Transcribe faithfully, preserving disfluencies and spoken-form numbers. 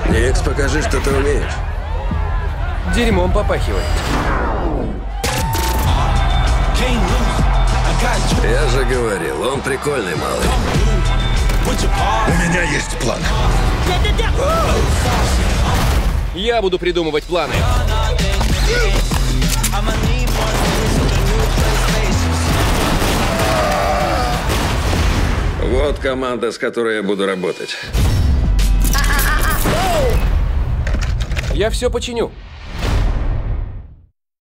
Никс, покажи, что ты умеешь. Дерьмом попахивает. Я же говорил, он прикольный малый. У меня есть план. Я буду придумывать планы. Вот команда, с которой я буду работать. Я все починю.